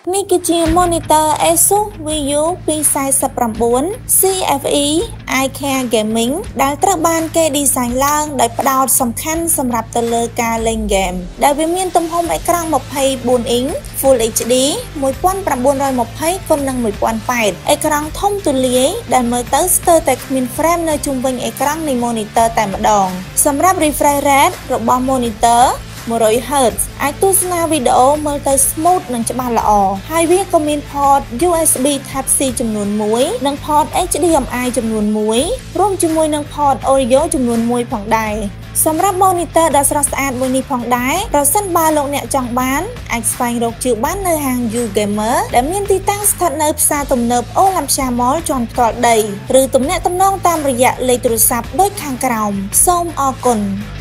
នេះគឺជា monitor Asus VU P49 CFE iCare Gaming ដែលត្រូវបានគេ design ឡើងដោយផ្ដោតសំខាន់សម្រាប់ទៅលើការលេង game ដែលវាមានទំហំអេក្រង់ 24 inch Full HD 1920x1080 អេក្រង់ធំទូលាយដែលមើលទៅស្ទើរតែគ្មាន frame នៅជុំវិញអេក្រង់នៃ monitor តែម្ដងសម្រាប់ refresh rate របស់ monitor 100Hz អាចទស្សនាវីដេអូមើលទៅ smooth និងច្បាស់ល្អហើយវាក៏មាន port USB Type C ចំនួន1និង port HDMI ចំនួន1រួមជាមួយនឹង port audio ចំនួន1ផងដែរសម្រាប់ monitor ដ៏ស្រស់ស្អាតមួយនេះផងដែរប្រសិនបើលោកអ្នកចង់បានអាចស្វែងរកជឿបាននៅហាង U Gamer ដែលមានទីតាំងស្ថិតនៅផ្សារទំនើប Olympia Mall ជាន់ផ្ទាល់ដីឬទំនាក់ទំនងតាមរយៈលេខទូរស័ព្ទដូចខាងក្រោមសូមអរគុណ